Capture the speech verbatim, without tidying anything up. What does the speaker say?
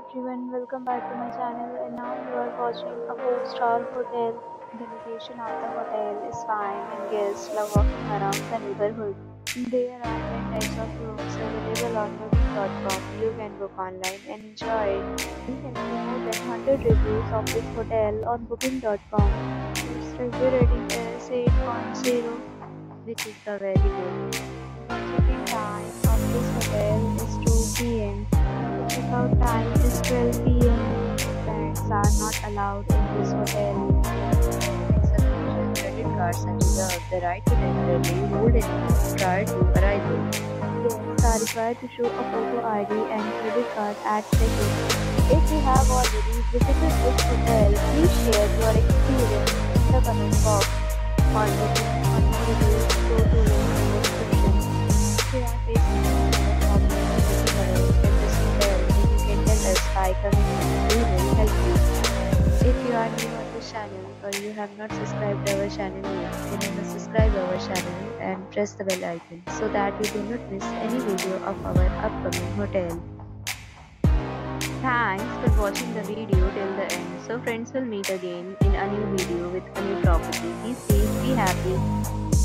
everyone, welcome back to my channel and now you are watching a four star hotel. The location of the hotel is fine and guests love walking around the neighborhood. There are ten types of rooms available on booking dot com. You can book online and enjoy it. You can see more than one hundred reviews of this hotel on booking dot com. Its review rating is eight point zero, which is the very good. The check-in time of this hotel is two p m Checkout time is twelve p m Pets are not allowed in this hotel. Subscription credit cards and reserve the right to temporarily hold an amount prior to arrival. Guests are required to show a photo I D and credit card at check-in. If you have already visited this hotel, please share your experience in the comment box. For booking or more reviews, go to link in the description. If you are facing any problem with booking a room in this hotel, you can tell us by commenting. We will help you. If you are new on this channel or you have not subscribed our channel yet, then you must subscribe our channel and press the bell icon so that you do not miss any video of our upcoming hotel. Thanks for watching the video till the end. So friends, will meet again in a new video with a new property. Be safe, be happy.